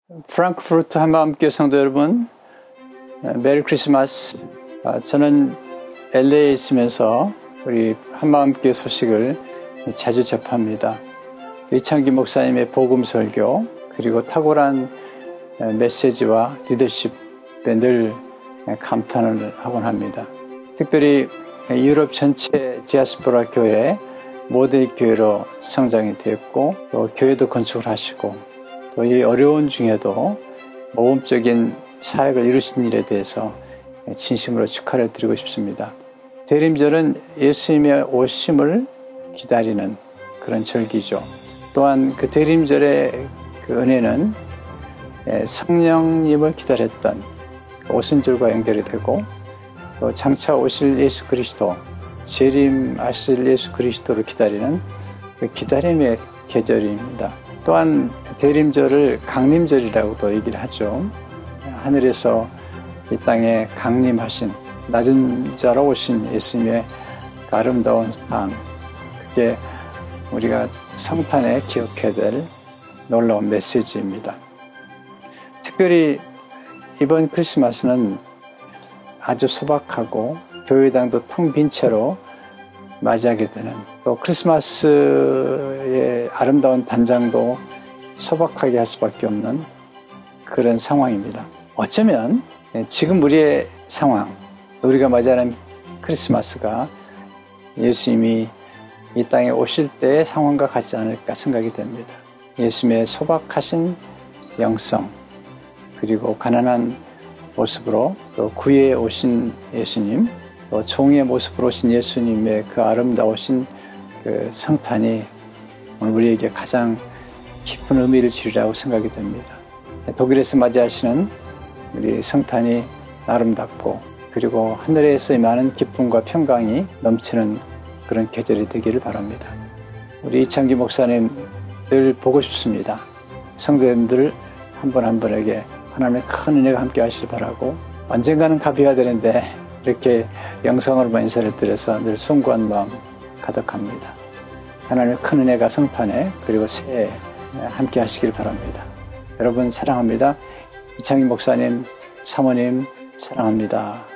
프랑크푸르트 한마음교회 성도 여러분, 메리 크리스마스. 저는 LA에 있으면서 우리 한마음교회 소식을 자주 접합니다. 이창기 목사님의 복음 설교, 그리고 탁월한 메시지와 리더십에 늘 감탄을 하곤 합니다. 특별히 유럽 전체 디아스포라 교회 모델 교회로 성장이 되었고, 또 교회도 건축을 하시고, 또 이 어려운 중에도 모범적인 사역을 이루신 일에 대해서 진심으로 축하를 드리고 싶습니다. 대림절은 예수님의 오심을 기다리는 그런 절기죠. 또한 그 대림절의 그 은혜는 성령님을 기다렸던 오순절과 연결이 되고, 또 장차 오실 예수 그리스도, 재림하실 예수 그리스도를 기다리는 그 기다림의 계절입니다. 또한 대림절을 강림절이라고도 얘기를 하죠. 하늘에서 이 땅에 강림하신, 낮은 자로 오신 예수님의 아름다운 상, 그게 우리가 성탄에 기억해야 될 놀라운 메시지입니다. 특별히 이번 크리스마스는 아주 소박하고 교회당도 텅 빈 채로 맞이하게 되는, 또 크리스마스의 아름다운 단장도 소박하게 할 수밖에 없는 그런 상황입니다. 어쩌면 지금 우리의 상황, 우리가 맞이하는 크리스마스가 예수님이 이 땅에 오실 때의 상황과 같지 않을까 생각이 됩니다. 예수님의 소박하신 영성, 그리고 가난한 모습으로 또 구유에 오신 예수님, 또 종의 모습으로 오신 예수님의 그 아름다우신 그 성탄이 오늘 우리에게 가장 깊은 의미를 지니라고 생각이 됩니다. 독일에서 맞이하시는 우리 성탄이 아름답고, 그리고 하늘에서의 많은 기쁨과 평강이 넘치는 그런 계절이 되기를 바랍니다. 우리 이창기 목사님 늘 보고 싶습니다. 성도님들 한 분 한 분에게 하나님의 큰 은혜가 함께 하시길 바라고, 언젠가는 가비가 되는데 이렇게 영상으로만 인사를 드려서 늘 숭고한 마음 가득합니다. 하나님의 큰 은혜가 성탄에, 그리고 새해에 함께 하시길 바랍니다. 여러분 사랑합니다. 이창기 목사님, 사모님 사랑합니다.